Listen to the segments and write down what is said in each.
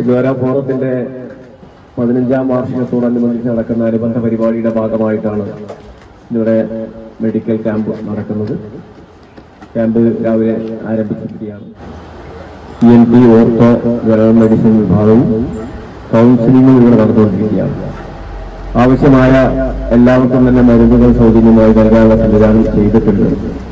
Che Guevara ഫോറത്തിന്റെ 15ാം വാർഷികത്തോടനുബന്ധിച്ച് നടക്കുന്ന അനുബന്ധ പരിപാടിയുടെ ഭാഗമായിട്ടാണ് ഇവിടെ മെഡിക്കൽ ക്യാമ്പ് നടക്കുന്നത്. ക്യാമ്പ് രാവിലെ ആരംഭിച്ചിരിക്കുകയാണ്. ENT, ഓർത്തോ, ജനറൽ മെഡിസിൻ വിഭാഗവും കൗൺസിലിംഗും ഇവിടെ നടന്നുകൊണ്ടിരിക്കുകയാണ്. ആവശ്യമായ എല്ലാവർക്കും തന്നെ മരുന്നുകൾ സൗജന്യമായി നൽകാനുള്ള സംവിധാനം ചെയ്തിട്ടുണ്ട്.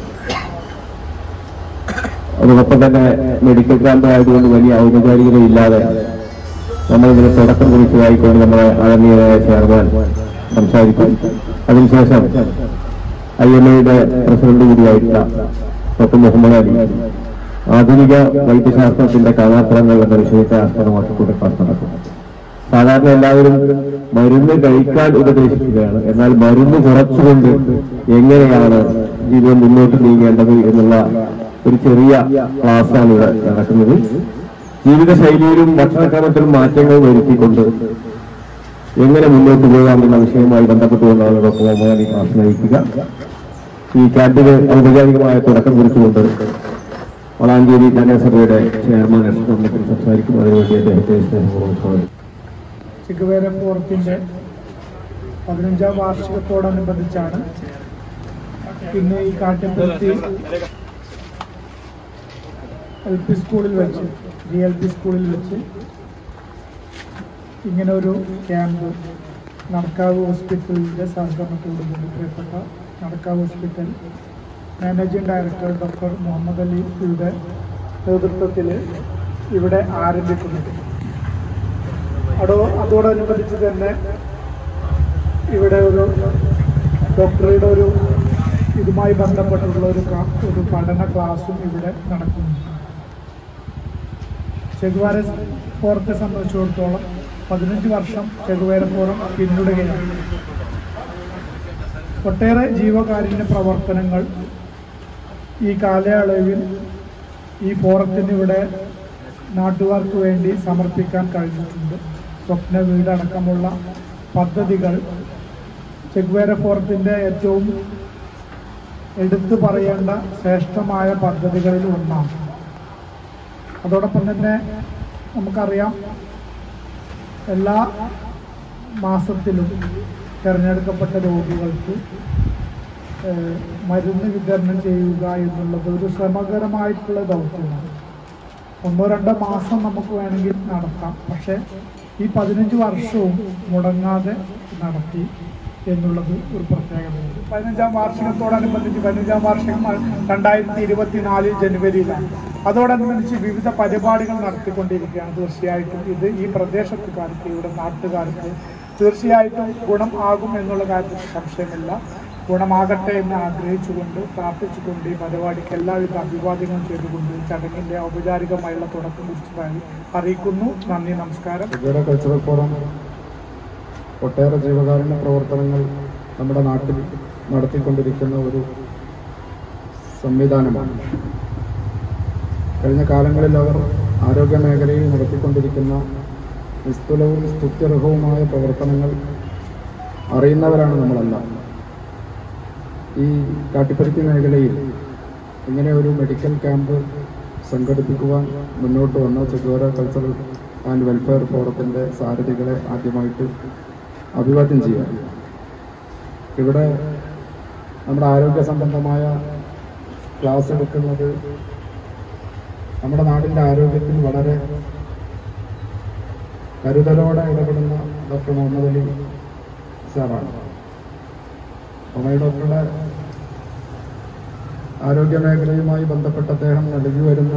അതോടൊപ്പം തന്നെ മെഡിക്കൽ ക്യാമ്പ് ആയതുകൊണ്ട് വലിയ ഔപചാരികതയില്ലാതെ നമ്മളിതിന് തുടക്കം കുറിച്ചതായിക്കൊണ്ട് നമ്മുടെ ആദരണീയനായ ചെയർമാൻ സംസാരിക്കും. അതിനുശേഷം IMA പ്രസിഡന്റ് കൂടിയായിട്ടുള്ള ഡോക്ടർ മുഹമ്മദ് അലി ആധുനിക വൈദ്യശാസ്ത്രത്തിന്റെ കഥാപാത്രങ്ങൾ എന്ന വിഷയത്തെ ആസ്പദമാക്കിക്കൊണ്ട് ക്ലാസ് നടക്കും. സാധാരണ എല്ലാവരും മരുന്ന് കഴിക്കാൻ ഉപദേശിക്കുകയാണ്. എന്നാൽ മരുന്ന് കുറച്ചുകൊണ്ട് എങ്ങനെയാണ് ജീവിതം മുന്നോട്ട് നീങ്ങേണ്ടത് എന്നുള്ള ഒരു ചെറിയ ക്ലാസ്സാണ് ഇവിടെ നടക്കുന്നത്. ജീവിതശൈലിയിലും ഭക്ഷണക്രമത്തിലും മാറ്റങ്ങൾ വരുത്തിക്കൊണ്ട് എങ്ങനെ മുന്നോട്ട് പോകാമെന്ന വിഷയവുമായി ബന്ധപ്പെട്ടുകൊണ്ടാണ് ഡോക്ടർ മുഹമ്മദ് അലി ക്ലാസ് നയിക്കുക. ഈ ക്യാമ്പിന് ഔപചാരികമായ തുടക്കം കുറിച്ചുകൊണ്ട് വളാഞ്ചേരി നഗരസഭയുടെ ചെയർമാൻ സംസാരിക്കും. അതിനുവേണ്ടി അദ്ദേഹത്തെ സ്നേഹപൂർവ്വം ചെഗുവേര ഫോറത്തിന്റെ 15ാം വാർഷികത്തോടനുബന്ധിച്ചാണ് ഇന്ന് ഈ കാട്ടിപ്പുറത്തി LP സ്കൂളിൽ വെച്ച് GLP സ്കൂളിൽ വെച്ച് ഇങ്ങനെ ഒരു ക്യാമ്പ് നടക്കാവ് ഹോസ്പിറ്റലിന്റെ സഹകരണത്തോടുകൂടി പ്രിയപ്പെട്ട Nadakkavu hospital managing director doctor Muhammad അലിയുടെ നേതൃത്വത്തിൽ ഇവിടെ ആരംഭിക്കുന്നുണ്ട്. അതോടനുബന്ധിച്ച് തന്നെ ഇവിടെ ഒരു ഡോക്ടറുടെ ഒരു ഇതുമായി ബന്ധപ്പെട്ടുള്ള ഒരു പഠന ക്ലാസ്സും ഇവിടെ നടക്കുന്നുണ്ട്. ചെഗുവേര ഫോറത്തെ സംബന്ധിച്ചിടത്തോളം 15 വർഷം ചെഗുവേര ഫോറം പിന്നിടുകയാണ്. ഒട്ടേറെ ജീവകാരുണ്യ പ്രവർത്തനങ്ങൾ ഈ കാലയളവിൽ ഈ ഫോറത്തിന് ഇവിടെ നാട്ടുകാർക്ക് വേണ്ടി സമർപ്പിക്കാൻ കഴിഞ്ഞിട്ടുണ്ട്. സ്വപ്ന വീടടക്കമുള്ള പദ്ധതികൾ ചെഗുവേര ഫോറത്തിൻ്റെ ഏറ്റവും എടുത്തു പറയേണ്ട ശ്രേഷ്ഠമായ പദ്ധതികളിൽ ഒന്നാണ്. അതോടൊപ്പം തന്നെ നമുക്കറിയാം, എല്ലാ മാസത്തിലും തിരഞ്ഞെടുക്കപ്പെട്ട രോഗികൾക്ക് മരുന്ന് വിതരണം ചെയ്യുക എന്നുള്ളത് ഒരു ശ്രമകരമായിട്ടുള്ള ദൗത്യമാണ്. 1-2 മാസം നമുക്ക് വേണമെങ്കിൽ നടത്താം. പക്ഷേ ഈ 15 വർഷവും മുടങ്ങാതെ നടത്തി എന്നുള്ളത് ഒരു പ്രത്യേകതയാണ്. 15ാം വാർഷികത്തോടനുബന്ധിച്ച് 15ാം വാർഷികം 2024 ജനുവരിയിലാണ്. അതോടനുബന്ധിച്ച് വിവിധ പരിപാടികൾ നടത്തിക്കൊണ്ടിരിക്കുകയാണ്. തീർച്ചയായിട്ടും ഇത് ഈ പ്രദേശത്തുകാർക്ക്, ഇവിടെ നാട്ടുകാർക്ക് തീർച്ചയായിട്ടും ഗുണം ആകും എന്നുള്ള കാര്യത്തിൽ സംശയമില്ല. ഗുണമാകട്ടെ എന്ന് ആഗ്രഹിച്ചുകൊണ്ട് പ്രാർത്ഥിച്ചുകൊണ്ട് ഈ പരിപാടിക്ക് എല്ലാവിധ അഭിവാദ്യങ്ങളും ചെയ്തുകൊണ്ട് ചടങ്ങിൻ്റെ ഔപചാരികമായുള്ള തുടക്കം കുറിച്ചതായി അറിയിക്കുന്നു. നന്ദി, നമസ്കാരം. ചെഗുവേര കൾച്ചറൽ ഫോറം ഒട്ടേറെ ജീവകാരുണ്യ പ്രവർത്തനങ്ങൾ നമ്മുടെ നാട്ടിൽ നടത്തിക്കൊണ്ടിരിക്കുന്ന ഒരു സംവിധാനമാണ്. കഴിഞ്ഞ കാലങ്ങളിൽ അവർ ആരോഗ്യ മേഖലയിൽ നടത്തിക്കൊണ്ടിരിക്കുന്ന നിസ്തുലവും സ്തുത്യർഹവുമായ പ്രവർത്തനങ്ങൾ അറിയുന്നവരാണ് നമ്മളെല്ലാം. ഈ കാട്ടിപ്പരുത്തി മേഖലയിൽ ഇങ്ങനെ ഒരു മെഡിക്കൽ ക്യാമ്പ് സംഘടിപ്പിക്കുവാൻ മുന്നോട്ട് വന്ന ചെഗുവേര കൾച്ചറൽ ആൻഡ് വെൽഫെയർ ഫോറത്തിൻ്റെ സാരഥികളെ ആദ്യമായിട്ട് അഭിവാദ്യം ചെയ്യാം. ഇവിടെ നമ്മുടെ ആരോഗ്യ സംബന്ധമായ ക്ലാസ് എടുക്കുന്നത് നമ്മുടെ നാടിൻ്റെ ആരോഗ്യത്തിൽ വളരെ കരുതലോടെ ഇടപെടുന്ന ഡോക്ടർ മുഹമ്മദ് അലി സാറാണ്. ഡോക്ടറുടെ ആരോഗ്യ മേഖലയുമായി ബന്ധപ്പെട്ട് അദ്ദേഹം നൽകി വരുന്ന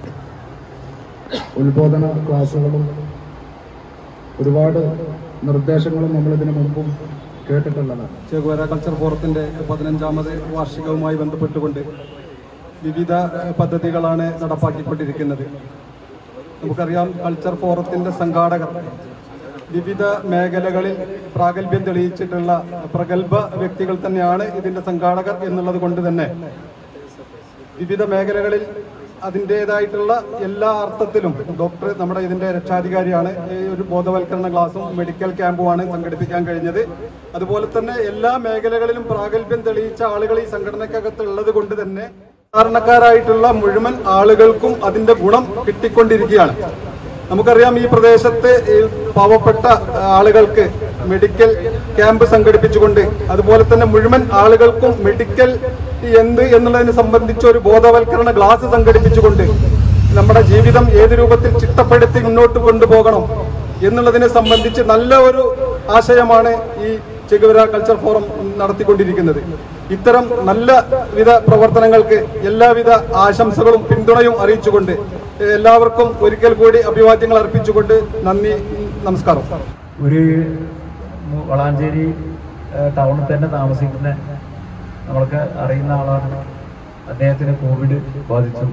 ഉത്ബോധന ക്ലാസുകളും ഒരുപാട് നിർദ്ദേശങ്ങളും നമ്മളിതിനു മുമ്പും കേട്ടിട്ടുള്ളതാണ്. ചെഗുവേര കൾച്ചർ ഫോറത്തിന്റെ 15ാമത് വാർഷികവുമായി ബന്ധപ്പെട്ടുകൊണ്ട് വിവിധ പദ്ധതികളാണ് നടപ്പാക്കിക്കൊണ്ടിരിക്കുന്നത്. നമുക്കറിയാം, കൾച്ചർ ഫോറത്തിന്റെ സംഘാടകർ വിവിധ മേഖലകളിൽ പ്രാഗൽഭ്യം തെളിയിച്ചിട്ടുള്ള പ്രഗത്ഭ വ്യക്തികൾ തന്നെയാണ് ഇതിന്റെ സംഘാടകർ എന്നുള്ളത് കൊണ്ട് തന്നെ വിവിധ മേഖലകളിൽ അതിൻ്റെതായിട്ടുള്ള എല്ലാ അർത്ഥത്തിലും ഡോക്ടർ നമ്മുടെ ഇതിന്റെ രക്ഷാധികാരിയാണ്. ഒരു ബോധവൽക്കരണ ക്ലാസും മെഡിക്കൽ ക്യാമ്പുമാണ് സംഘടിപ്പിക്കാൻ കഴിഞ്ഞത്. അതുപോലെ തന്നെ എല്ലാ മേഖലകളിലും പ്രാഗൽഭ്യം തെളിയിച്ച ആളുകൾ ഈ സംഘടനക്കകത്തുള്ളത് കൊണ്ട് തന്നെ സാധാരണക്കാരായിട്ടുള്ള മുഴുവൻ ആളുകൾക്കും അതിന്റെ ഗുണം കിട്ടിക്കൊണ്ടിരിക്കുകയാണ്. നമുക്കറിയാം ഈ പ്രദേശത്ത് പാവപ്പെട്ട ആളുകൾക്ക് മെഡിക്കൽ ക്യാമ്പ് സംഘടിപ്പിച്ചുകൊണ്ട് അതുപോലെ തന്നെ മുഴുവൻ ആളുകൾക്കും മെഡിക്കൽ എന്നുള്ളതിനെ സംബന്ധിച്ച ഒരു ബോധവൽക്കരണ ക്ലാസ് സംഘടിപ്പിച്ചുകൊണ്ട് നമ്മുടെ ജീവിതം ഏത് രൂപത്തിൽ ചിട്ടപ്പെടുത്തി മുന്നോട്ട് കൊണ്ടുപോകണം എന്നുള്ളതിനെ സംബന്ധിച്ച് നല്ല ഒരു ആശയമാണ് ഈ ചെഗുവേര കൾച്ചർ ഫോറം നടത്തിക്കൊണ്ടിരിക്കുന്നത്. ഇത്തരം നല്ല വിധ പ്രവർത്തനങ്ങൾക്ക് എല്ലാവിധ ആശംസകളും പിന്തുണയും അറിയിച്ചുകൊണ്ട് എല്ലാവർക്കും ഒരിക്കൽ കൂടി അഭിവാദ്യങ്ങൾ അർപ്പിച്ചുകൊണ്ട് നന്ദി, നമസ്കാരം. ഒരു വളാഞ്ചേരി ടൗണിൽ തന്നെ താമസിക്കുന്ന നമ്മൾക്ക് അറിയുന്ന ആളാണ്. അദ്ദേഹത്തിന് കോവിഡ് ബാധിച്ചു,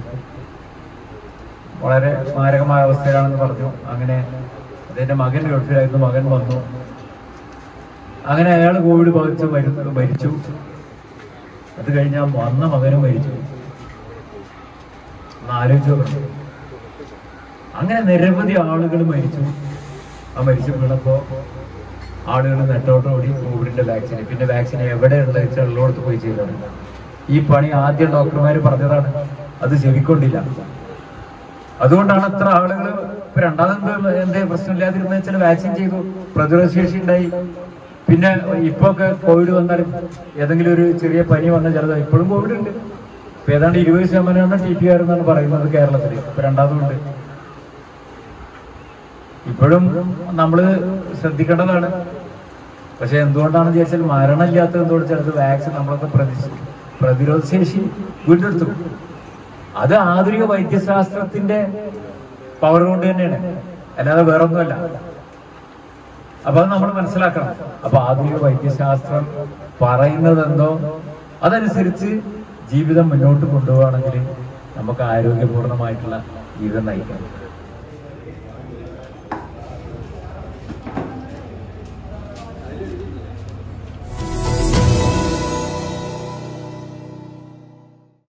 വളരെ മാരകമായ അവസ്ഥയിലാണെന്ന് പറഞ്ഞു. അങ്ങനെ അദ്ദേഹത്തിന്റെ മകൻ ഗൾഫിലായിരുന്നു, മകൻ വന്നു. അങ്ങനെ അയാൾ കോവിഡ് ബാധിച്ച് മരിച്ചു. അത് കഴിഞ്ഞാൽ വന്ന മകനും മരിച്ചു. ആലോചിച്ചു. അങ്ങനെ നിരവധി ആളുകൾ മരിച്ചു. ആ മരിച്ചു വീണപ്പോ ആളുകൾ നെട്ടോട്ടോടി കോവിഡിന്റെ വാക്സിന്. പിന്നെ വാക്സിൻ എവിടെയുള്ള വെച്ചുള്ളടത്ത് പോയി ചെയ്തതാണ്. ഈ പണി ആദ്യം ഡോക്ടർമാർ പറഞ്ഞതാണ്, അത് ചെവിക്കൊണ്ടില്ല. അതുകൊണ്ടാണ് അത്ര ആളുകൾ രണ്ടാമത് എന്തേ പ്രശ്നമില്ലാതിരുന്ന വെച്ചാൽ വാക്സിൻ ചെയ്തു, പ്രതിരോധശേഷി ഉണ്ടായി. പിന്നെ ഇപ്പൊ ഒക്കെ കോവിഡ് വന്നാലും ഏതെങ്കിലും ഒരു ചെറിയ പനി വന്ന ചിലത് ഇപ്പോഴും കോവിഡ് ഉണ്ട്. ഇപ്പൊ ഏതാണ്ട് 20% TPR എന്നാണ് പറയുന്നത് കേരളത്തിൽ. ഇപ്പൊ രണ്ടാമതുണ്ട്. ഇപ്പോഴും നമ്മള് ശ്രദ്ധിക്കേണ്ടതാണ്. പക്ഷെ എന്തുകൊണ്ടാണെന്ന് ചോദിച്ചാൽ മരണമില്ലാത്തത് എന്തുകൊണ്ട് ചിലത് വാക്സിൻ നമ്മളൊക്കെ പ്രതിരോധശേഷി വീണ്ടെടുത്തു. അത് ആധുനിക വൈദ്യശാസ്ത്രത്തിന്റെ പവർ കൊണ്ട് തന്നെയാണ്, അല്ലാതെ വേറൊന്നുമല്ല. അപ്പൊ അത് നമ്മൾ മനസ്സിലാക്കണം. അപ്പൊ ആധുനിക വൈദ്യശാസ്ത്രം പറയുന്നത് എന്തോ അതനുസരിച്ച് ജീവിതം മുന്നോട്ട് കൊണ്ടുപോവുകയാണെങ്കിൽ നമുക്ക് ആരോഗ്യപൂർണമായിട്ടുള്ള ജീവിതം നയിക്കാം.